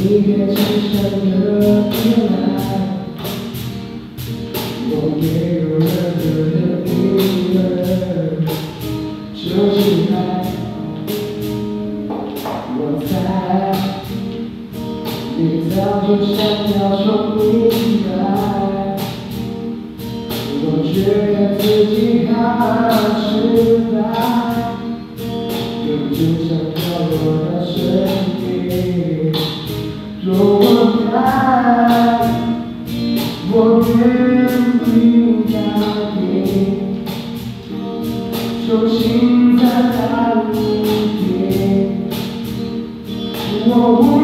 一个轻声的依赖，我没有任何的疑问，就是爱。我猜你早就想要说明白，我觉得自己好失败，有只想跳落的身体，若我该，我愿意改变，重新再来一遍。我